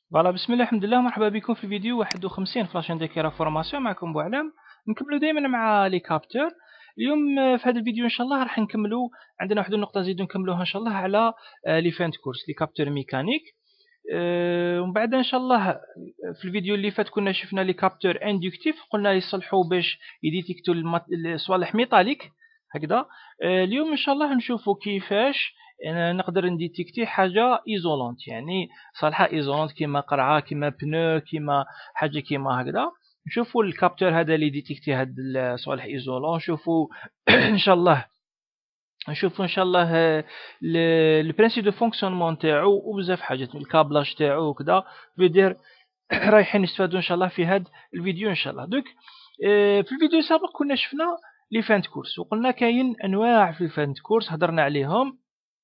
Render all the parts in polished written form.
فوالا بسم الله الحمد لله، مرحبا بكم في فيديو 51 في لاشين ديكيرا فورماسيون. معكم بوعلام. نكملوا دائما مع لي كابتور. اليوم في هذا الفيديو ان شاء الله راح نكملوا. عندنا واحد النقطه نزيدو نكملوها ان شاء الله على لي فان كورس لي كابتور ميكانيك. ومن بعد ان شاء الله في الفيديو اللي فات كنا شفنا لي كابتور اندكتيف، قلنا يصلحوا باش يديتيكتو الصوالح ميتاليك هكذا. اليوم ان شاء الله نشوفوا كيفاش نقدر نديتيكتي حاجه ايزولونت، يعني صالحه ايزولونت كيما قرعه كيما بنو كيما حاجه كيما هكذا. نشوفوا الكابتور هذا اللي ديتيكتي هاد الصوالح ايزولون. نشوفوا ان شاء الله البرانسيب دو فونكسيونمون تاعو وبزاف حاجات الكابلاج تاعو وكذا فيدير. رايحين نستفادوا ان شاء الله في هذا الفيديو ان شاء الله. دوك في الفيديو السابق كنا شفنا لي فانت كورس وقلنا كاين انواع في الفانت كورس هضرنا عليهم.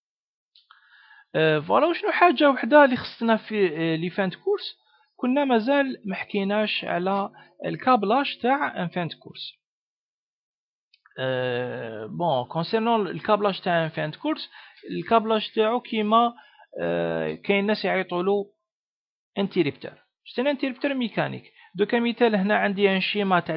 فوالا وشنو حاجه وحده اللي خصنا في لي فانت كورس، كنا مازال ما حكيناش على الكابلاج تاع ان فانت كورس. بون كونسيرنون الكابلاج تاع ان فانت كورس، الكابلاج تاعو كيما كاين ناس يعيطوا له انتيريبتور. شتي انتيريبتور ميكانيك. دوكا مثال هنا عندي ان شيما تاع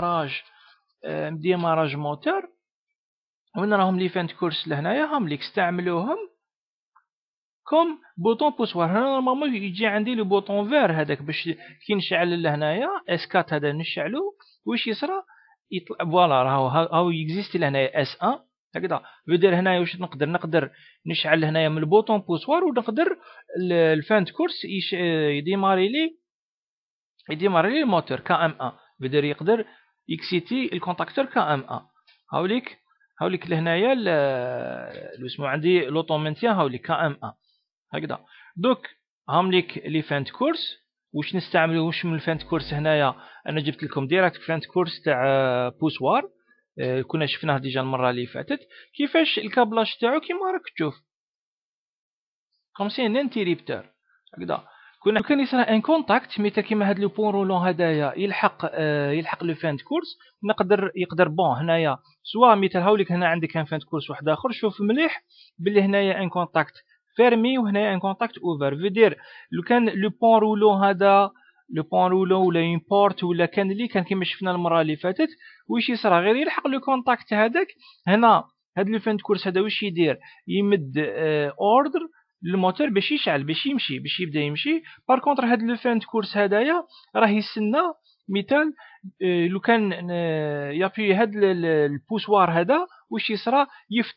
ديماراج موتور. وين راهم لي فانت كورس لهنايا هم اللي استعملوهم كوم بوطون بوسوار. هنا نورمالمون يجي عندي لو بوطون فير هذاك باش كي نشعل لهنايا اس 4 هذا نشعلو. واش يصرى يطلع فوالا راهو هاو يكزيستي لهنايا اس 1 هكذا. بدير هنايا واش نقدر نشعل هنايا من البوطون بوسوار ونقدر الفانت كورس يديماري لي الموتور كا ام 1. بدير يقدر يكسيتي الكونتاكتور كا ام 1. هاوليك لهنايا اسمو عندي لوطومنتيان هاوليك كا ام 1 هكذا. دوك هامليك لي فانت كورس واش نستعملو واش من الفانت كورس هنايا. انا جبت لكم ديراكت فانت كورس تاع بوسوار. كنا شفناه ديجا المره اللي فاتت كيفاش الكابلاج تاعو كيما راك تشوف كومسي انتيريبتور هكذا. كان يصرى ان كونتاكت ميتا كيما هاد لو بون رولون هدايا يلحق لو فانت كورس. يقدر بون هنايا سوا مثال هاوليك هنا عندك ان فانت كورس واحد اخر. شوف مليح بلي هنايا ان كونتاكت فيرمي وهنايا ان كونتاكت اوفر. فيدير لو كان لو بون رولون هذا لو بون رولون ولا اون بورت ولا كان اللي كان كيما شفنا المره اللي فاتت واش يصرى غير يلحق لو كونتاكت هذاك. هنا هاد لو فانت كورس هذا واش يدير يمد اوردر الموتور باش يشعل باش يمشي باش يبدا يمشي. بار كونتر هاد لو فان كورس هدايا راه يستنى مثال لو كان يابي هاد البوسوار هذا واش يصرى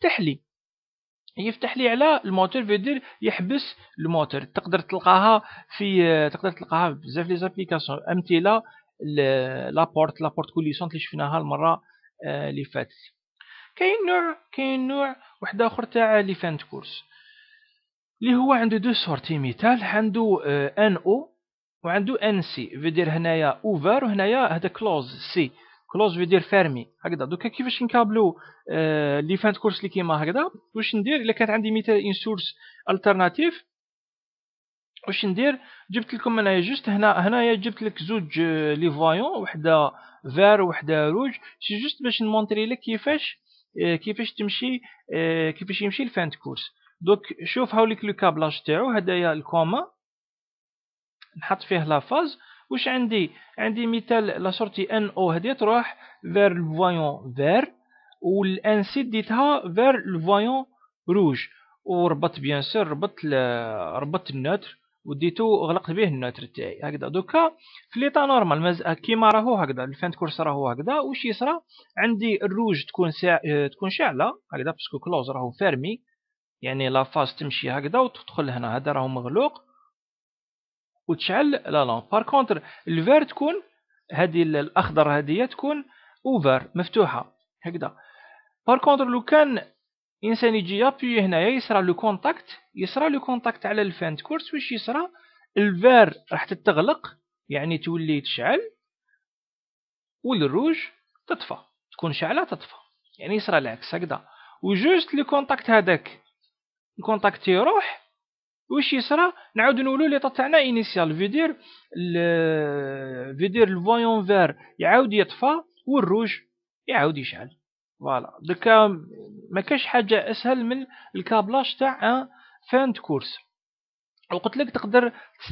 يفتح لي على الموتور فيدير يحبس الموتور. تقدر تلقاها بزاف لي زابليكاسيون امثله لابورت كوليسونت اللي شفناها المره اللي فاتت. كاين نوع واحد اخر تاع لي فانت كورس اللي هو عنده دو سورتي. مثال عنده ان او وعنده ان سي. فيدير هنايا اوفر وهنايا هذا كلوز سي. كلوز فيدير فيرمي هكذا. دوكا كيفاش نكابلو لي فانت كورس اللي كيما هكذا. واش ندير الا كانت عندي مثال ان سورس الترناتيف واش ندير. جبت لكم انا جوست هنايا جبت لك زوج لي فايون وحده فير وحده روج. سي جوست باش نمونطري لك كيفاش تمشي كيفاش يمشي الفانت كورس. دوك شوف هاوليك لو كابلاج تاعو هدايا الكوما نحط فيه لا فاز. واش عندي مثال لا سورتي ان او هدي تروح فير الفايون فير والان سي ديتها فير الفايون روج. وربط بيان سور ربطت النوتر وديتو غلقت به النوتر تاعي هكذا. دوكا في ليطا نورمال كيما راهو هكذا الفانت كورس راهو هكذا. واش يصرى عندي الروج تكون شاعله هكذا باسكو كلوز راهو فيرمي يعني لا فاز تمشي هكذا وتدخل هنا. هذا راهو مغلوق وتشعل لا لامب. بار كونتر الفير تكون هذه الاخضر هذه تكون اوفر مفتوحه هكذا. بار كونتر لو كان انسان يجي يابي هنايا يصرى لو كونتاكت على الفانت كورس. واش يصرى الفير راح تتغلق يعني تولي تشعل والروج تطفى تكون شعله تطفى يعني يصرى العكس هكذا. وجوست لو كونتاكت هذاك الكونتاكت يروح واش يصرى نعاود نقولو لي تاعنا انيسيال فيدير الفويون فير يعاود يطفى والروج يعاود يشعل. فوالا دوكا ما كاش حاجه اسهل من الكابلاج تاع ان فانت كورس. وقلت لك تقدر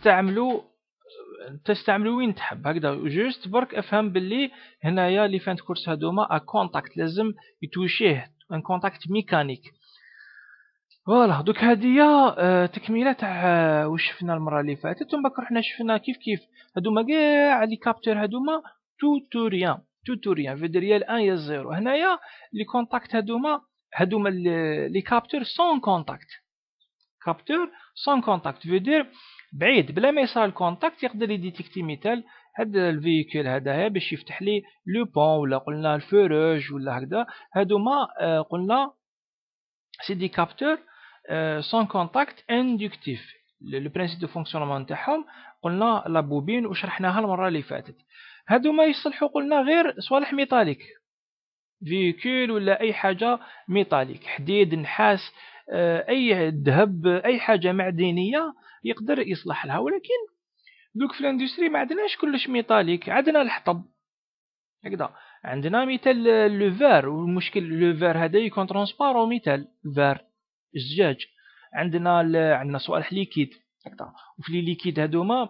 تستعملو وين تحب هكذا. جوست برك افهم باللي هنايا لي فان كورس هادوما كونتاكت لازم يتوشيه ان كونتاكت ميكانيك. فوالا دوك هادية تكملة تاع واش شفنا المرة اللي فاتت. ومن بعد رحنا شفنا كيف هادوما كاع لي كابتور هادوما تو ريان في ريال 1 يا 0. هنايا لي كونتاكت هادوما لي كابتور سون كونتاكت. كابتور سون كونتاكت في دير بعيد بلا ما يصرى الكونتاكت يقدر يديتيكتي مثال هذا الفيكول هذايا باش يفتح لي لو بون ولا قلنا الفروج ولا هكذا. هادوما قلنا سي دي كابتور سون كونتاكت اندكتيف. لو برينسيپ دو فونكسيونمون تاعهم قلنا لا بوبين وشرحناها المره اللي فاتت. هادوما يصلحوا قلنا غير صوالح ميتاليك فيكول ولا اي حاجه ميتاليك حديد نحاس اي ذهب اي حاجه معدنيه يقدر يصلح لها. ولكن دوك في الاندستري ما عندناش كلش ميتاليك. عندنا الحطب هكذا عندنا مثال لو فار. والمشكل لو فار هذا يكون ترونسبارون مثال الفار الزجاج. عندنا صوالح ليكيد هكذا. وفي لي ليكيد هذوما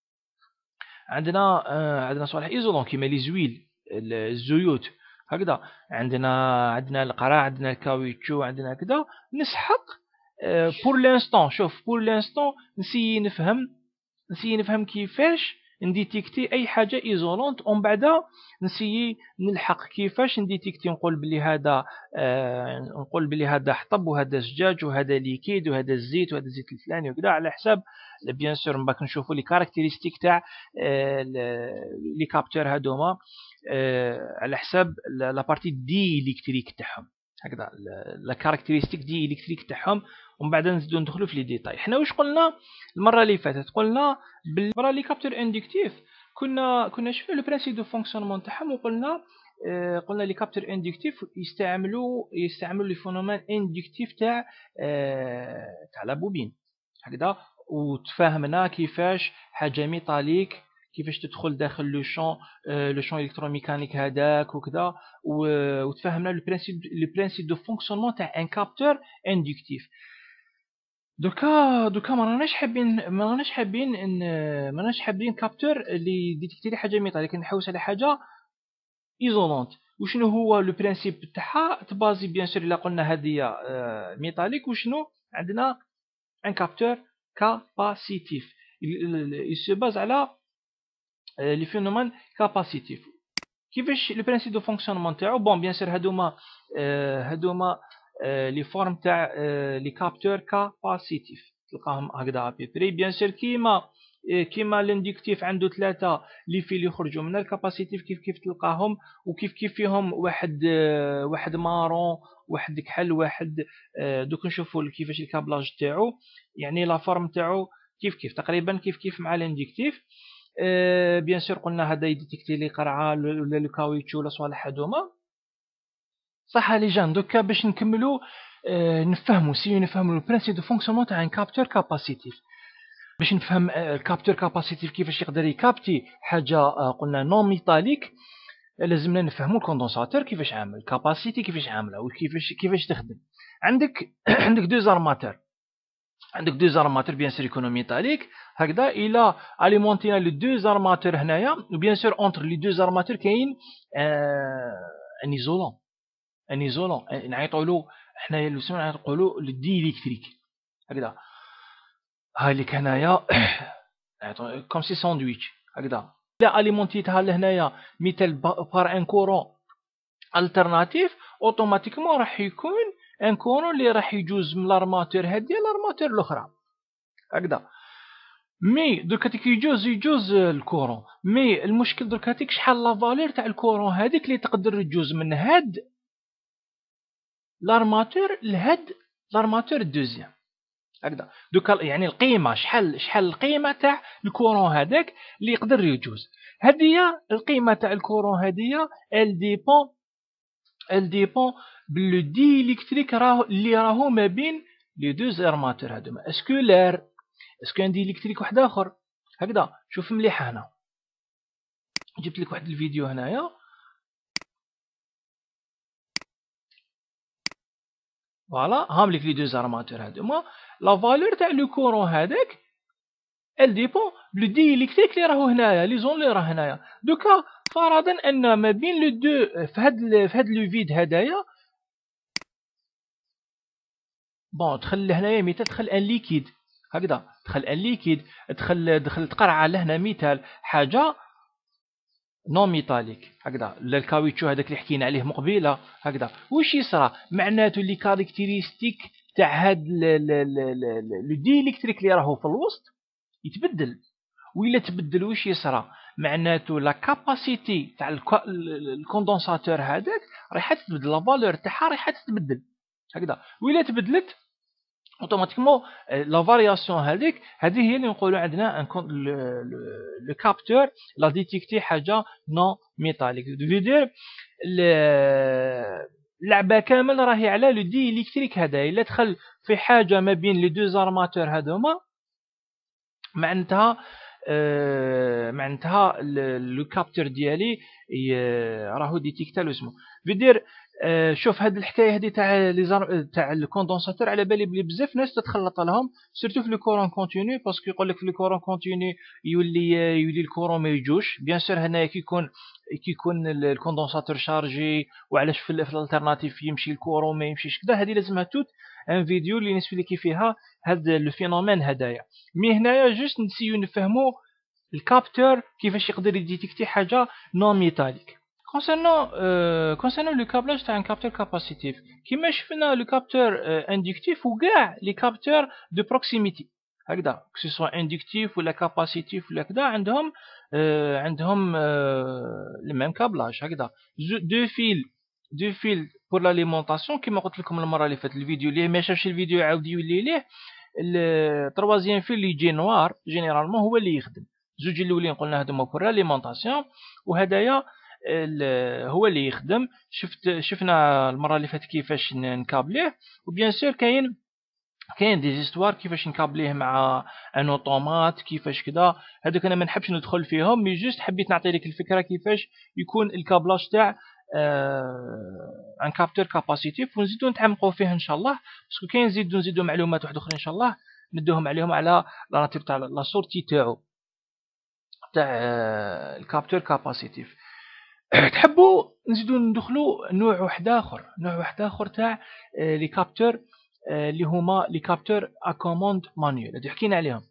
عندنا صوالح ايزولون كيما لي زويل الزيوت هكذا. عندنا القرع عندنا الكاويتشو عندنا كذا. نسحق بور لانستون. شوف بور لانستون نسيي نفهم كيفاش نديتيكتي اي حاجه ايزولونت ومن بعد نسيي نلحق كيفاش نديتيكتي نقول بلي هذا حطب وهذا زجاج وهذا ليكيد وهذا الزيت وهذا الزيت الفلاني وكذا على حساب بيان سور. من بعد نشوفوا لي كاركتيرستيك تاع لي كابتور هذوما على حساب لا بارتي دي الكتريك تاعهم هكذا لا كاركتيرستيك دي الكتريك تاعهم. ومن بعد نزيدو ندخلو في لي ديتاي. حنا واش قلنا المره اللي فاتت؟ قلنا بالمره لي كابتور اندكتيف كنا شفنا لو برينسيپ دو فونكسيونمون تاعهم وقلنا قلنا لي كابتور اندكتيف يستعملوا لي فونومين اندكتيف تاع لا بوبين هكذا. وتفاهمنا كيفاش حاجه ميتاليك كيفاش تدخل داخل لو شون الكتروميكانيك هذاك وكذا. وتفهمنا لو برينسيپ دو فونكسيونمون تاع ان كابتور اندكتيف. دوكا ما راناش حابين كابتور اللي ديتيكتي حاجه ميتاليك نحوس على حاجه ايزولونت. وشنو هو لو برينسيپ تاعها؟ تبازي بيان سور الا قلنا هذه ميتاليك وشنو عندنا ان كابتور كاباسيتيف يسو باز على لي فينومين كاباسيتيف. كيفاش لو برينسيپ دو فونكسيونمون تاعو؟ بون بيان سور هادوما لي فورم تاع لي كابتور كاباسيتيف تلقاهم هكذا بري. بيان سور كيما الاندكتيف عنده ثلاثه لي في اللي يخرجوا من الكاباسيتيف كيف تلقاهم وكيف فيهم واحد مارون واحد كحل واحد دوك نشوفوا كيفاش الكابلاج تاعو يعني لا فورم تاعو كيف تقريبا كيف مع الاندكتيف. بيان سور قلنا هذا يديتيكتي لي قرعه ولا لو كاويتشو ولا صوالح هذوما صح لي جان. دوكا باش نكملوا نفهموا لو برينسيپ دو فونكسيونمون تاع ان كابتور كاباسيتيف. باش نفهم الكابتور كاباسيتيف كيفاش يقدر يكابتي حاجه قلنا نون ميتاليك لازمنا نفهموا الكوندنساتور كيفاش عامل الكاباسيتي كيفاش عامله وكيفاش تخدم. عندك دو زارماتور بيان سور يكونوا ميتاليك هكذا. الى اليمونتينا لي دو زارماتور هنايا وبيان سور اونتر لي دو زارماتور كاين ان ايزولون نعيطوا له حنايا لو سمعنا نقولوا دي الكتريك هكذا. هاي لك هنايا كوم سي ساندويتش هكذا. الا اليمونتيتها لهنايا مثال بار ان كورون الترناتيف اوتوماتيكمون راح يكون ان كورون اللي راح يجوز من لارماتور هذه لارماتور الاخرى هكذا. مي دركا كي يجوز الكورون. مي المشكل دركا شحال لا فالور تاع الكورون هذيك اللي تقدر تجوز من هاد لارماتور لهاد لارماتور الدوزيام هكذا. دوكا يعني القيمه شحال القيمه تاع الكورون هذاك اللي يقدر يجوز. هذه القيمه تاع الكورون هذه ال ديبون باللو دي الكتريك راهو ما بين لي دو زارماتور هذوما. اسكو عندي الكتريك واحد اخر هكذا. شوف مليح هنا جبت لك واحد الفيديو هنايا فوالا هام لك لي دو زارماتور هذوما لا فالور تاع لو كورون هذاك ال ديبون لو دي الكتريك اللي راهو هنايا، لي زون اللي راه هنايا. دوكا فرضا ان ما بين لو دو في هاد لو فيد هدايا، بون دخل لهنايا مثال، دخل ان ليكيد هكذا، دخل ان ليكيد، دخل تقرعه لهنا مثال حاجه نون ميتاليك هكذا، لا الكاويتشو هذاك اللي حكينا عليه مقبيله هكذا. واش يصرى معناته لي كاركتيريستيك تاع هاد لو دي الكتريك اللي راهو في الوسط يتبدل. وإلا تبدل واش يصرى معناته لا كاباسيتي تاع الكوندنساتور هذاك رايحه تتبدل، لا فالور تاعها رايحه تتبدل هكذا. وإلا تبدلت اوتوماتيكمون لا فارياسيون هذه هي اللي نقولوا عندنا لو كابتور لا ديتيكتي حاجه نون ميتاليك. فيدير اللعبه كامل راهي على لو دي الكتريك هذا. الا دخل في حاجه ما بين لي دو زارماتور هذوما معناتها لو كابتور ديالي راهو ديتيكتا لو اسمه. فيدير شوف هاد الحكايه هذه تاع الكوندنساتور، على بالي بلي بزاف ناس تتخلط لهم سيرتو في لو كورون كونتينيو، باسكو يقول لك في لو كورون كونتينيو يولي الكورون ما يجوش. بيان سور هنايا كي يكون الكوندنساتور شارجي، وعلاش في الالترناتيف يمشي الكورون ما يمشيش كذا. هذه لازمها توت ان فيديو اللي نسبيكي فيها هاد لو فينومين هدايا. مي هنايا جوست نسيو نفهمو الكابتور كيفاش يقدر يديتيكتي حاجه نون ميتاليك. concernant le câblage تاع un capteur capacitif كيما شفنا لو كابتور اندكتيف وكاع لي كابتور دو بروكسيميتي هكذا، كو سوا اندكتيف ولا كاباسيتيف ولا كذا، عندهم لي ميم كابلاج هكذا. دو فيل بور لاليمونطاسيون كيما قلت لكم المره اللي فاتت. الفيديو اللي ما شافش الفيديو يعاود يولي ليه. التروازيام فيل اللي يجي نوار جينيرالمون هو اللي يخدم. زوج الاولين قلنا هذوما بور لاليمونطاسيون، وهدايا هو اللي يخدم. شفنا المره اللي فاتت كيفاش نكابليه. وبيان سور كاين دي زيستوار كيفاش نكابليه مع ان اوتومات كيفاش كذا. هذوك انا ما نحبش ندخل فيهم، مي جوست حبيت نعطي لك الفكره كيفاش يكون الكابلاج تاع ان كابتور كاباسيتيف، ونزيدو نتعمقوا فيه ان شاء الله. باسكو كاين نزيدو معلومات واحده اخرى ان شاء الله ندوهم عليهم على لا راتيب تاع لا سورتي تاع الكابتور كاباسيتيف. تحبوا نزيدو ندخلوا نوع واحد اخر تاع لي كابتور اللي هما لي كابتور ا كوموند مانيوال. هادو حكينا عليهم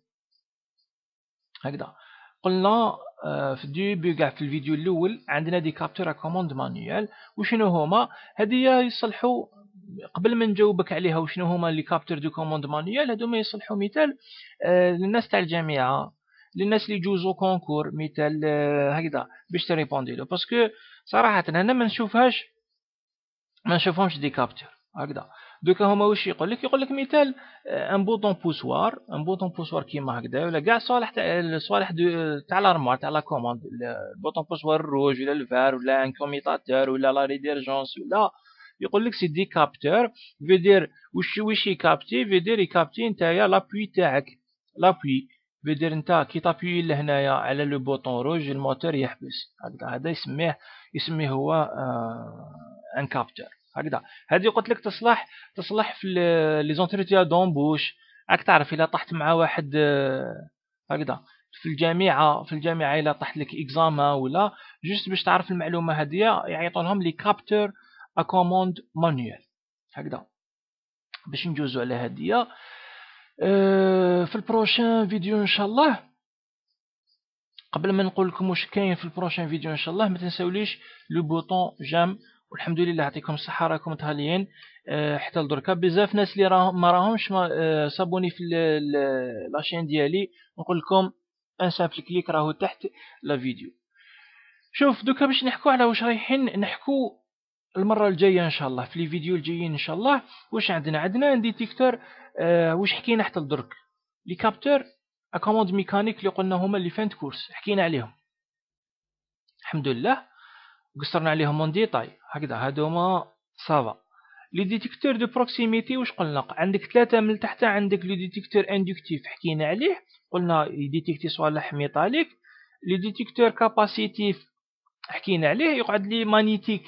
هكذا. قلنا في الديبي كاع في الفيديو الاول عندنا دي كابتور ا كوموند مانيوال. وشنو هما هذه يصلحوا قبل ما نجاوبك عليها وشنو هما لي كابتور دو كوموند مانيوال. هادو ما يصلحوا مثال للناس تاع الجامعه، للناس اللي يجوزوا كونكور مثال هكذا باش تريبوندي له. باسكو صراحه انا ما نشوفهمش دي كابتور هكذا. دوكا هما واش يقول لك مثال ان بوطون بوسوار كيما هكذا، ولا كاع صوالح تاع لارموار تاع لا كوموند، البوطون بوسوار الروج ولا الفار ولا ان كوميتاتور ولا لا ريديرجونس ولا. يقول لك سي دي كابتور. فيدير واش يكابتي، فيدير يكابتي نتايا لابوي تاعك. لابوي فيدير نتا كي تابوي لهنايا على لو بوطون روج الموتور يحبس هكذا. هذا يسميه هو ان كابتور هكذا. هذه قلت لك تصلح في لي زونتروتيا دومبوش. راك تعرف الا طحت مع واحد هكذا في الجامعه الا طحت لك اكزاما ولا جوست باش تعرف المعلومه هذه، يعيطوا لهم لي كابتور ا كوموند مانيوال هكذا. باش نجوزوا على هذه في البروشين فيديو ان شاء الله. قبل ما نقول لكم واش كاين في البروشين فيديو ان شاء الله، ما تنساوليش لو بوطون جام. والحمد لله يعطيكم الصحه راكم متهاليين حتى لدركا. بزاف ناس اللي ما راهمش صابوني في لاشين ديالي، نقول لكم ان سامبل كليك راهو تحت لا فيديو. شوف دوكا باش نحكوا على واش رايحين نحكوا المره الجايه ان شاء الله في لي فيديو الجايين ان شاء الله. واش عندنا ان ديتيكتور واش حكينا حتى لدرك. لي كابتور ا كوموند ميكانيك اللي قلنا هما اللي فانت كورس حكينا عليهم الحمد لله، قصرنا عليهم اون ديتاي هكذا. هادوما صافا. لي ديتيكتور دو بروكسيميتي واش قلنا؟ عندك ثلاثه من تحت. عندك لو ديتيكتور اندكتيف حكينا عليه، قلنا يديتيكتي صوالح ميتاليك. لي ديتيكتور كاباسيتيف حكينا عليه. يقعد لي مانيتيك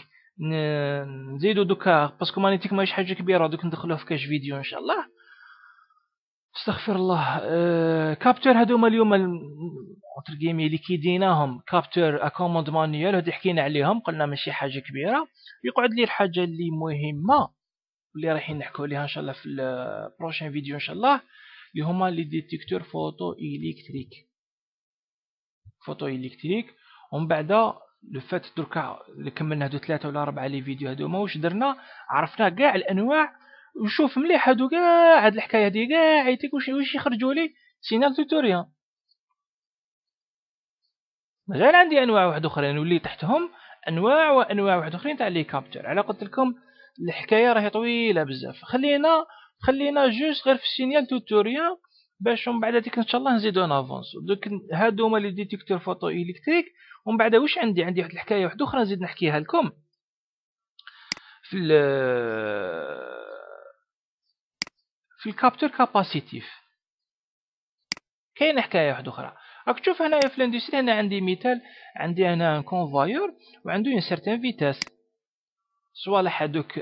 نزيدو دوكا باسكو مانيتيك ماهيش حاجه كبيره، دوك ندخلوه في كاش فيديو ان شاء الله. استغفر الله. كابتور هذوما اليوم اونتر كيمي اللي كيديناهم كابتور اكوموند مانيوال، هادي حكينا عليهم قلنا ماشي حاجه كبيره. يقعد لي الحاجه اللي مهمه واللي رايحين نحكوا عليها ان شاء الله في البروشين فيديو ان شاء الله، اللي هما لي ديتيكتور فوتو الكتريك. فوتو الكتريك. ومن بعد لو فات دركا اللي كملنا هادو 3 ولا 4 لي فيديو هادوما، واش درنا؟ عرفنا كاع الانواع. وشوف مليح هادو كاع هاد الحكايه هادي كاع عيطيك واش يخرجوا لي سينال توتوريال. مازال عندي انواع واحد اخرين نولي تحتهم انواع وانواع واحد اخرين تاع لي كابتور. على قلت لكم الحكايه راهي طويله بزاف. خلينا جوست غير في السينيال توتوريال باش ومن بعد هذيك ان شاء الله نزيدو نافونس. دوك هادو هما لي ديتيكتور فوتو الكتريك. ومن بعد واش عندي واحد الحكايه واحده اخرى نزيد نحكيها لكم في الكابتور كاباسيتيف. كاين حكايه واحده اخرى. راك تشوف هنايا في الاندستري انا عندي مثال، عندي هنا ان كونفايور وعنده اون سيرتان فيتاس. صوالح هذوك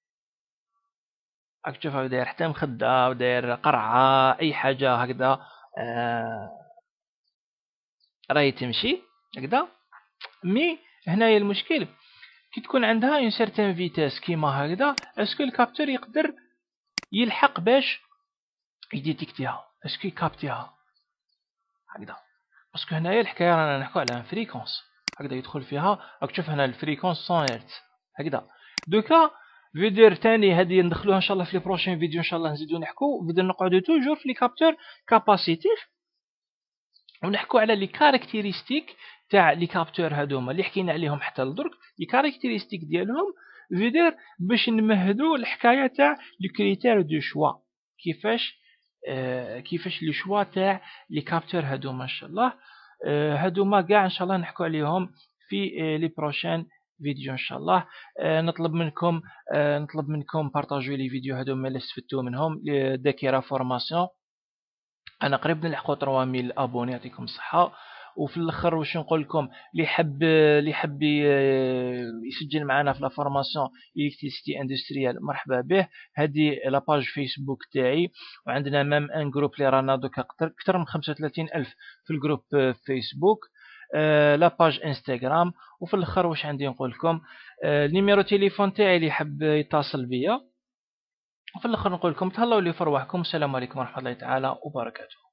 راك تشوف داير حتى مخده وداير قرعه اي حاجه هكذا راهي تمشي هكذا. مي هنايا المشكل كي تكون عندها اون سيرتان فيتاس كيما هكذا، اسكو الكابتور يقدر يلحق باش يديتيكتيها، اسكو يكابتيها هكذا. باسكو هنايا الحكايه رانا نحكوا على فريكونس هكذا يدخل فيها. راك تشوف هنا الفريكونس 100 هرتز هكذا. دوكا فيديو تاني هذه ندخلوها ان شاء الله في لي بروشين فيديو ان شاء الله نزيدو نحكوا فيديو نقعدو توجور في لي كابتور كاباسيتيف ونحكوا على لي كاركتيرستيك تاع لي كابتور هذوما اللي حكينا عليهم حتى لدرك. لي كاركتيرستيك ديالهم فيدير باش نمهدوا الحكايه تاع لي كريتير دو شوا، كيفاش لي شوا تاع لي كابتور هذوما ان شاء الله. هذوما كاع ان شاء الله نحكوا عليهم في لي بروشين فيديو ان شاء الله. نطلب منكم بارطاجيو لي فيديو هذوما اللي استفدتوا منهم. ذاكره فورماسيون انا قريب نلحقوا 3000 ابوني يعطيكم الصحه. وفي الاخر واش نقول لكم، اللي حب يسجل معنا في لا فورماسيون الكتريسيتي اندستريال مرحبا به. هذه لا باج فيسبوك تاعي، وعندنا مام ان جروب اللي رانا دوكا اكثر من 35000 في الجروب فيسبوك. لا باج انستغرام. وفي الاخر واش عندي نقول لكم، النيميرو تليفون تاعي اللي يحب يتصل بيا. وفي الاخر نقول لكم تهلاو لي في رواحكم. السلام عليكم ورحمه الله تعالى وبركاته.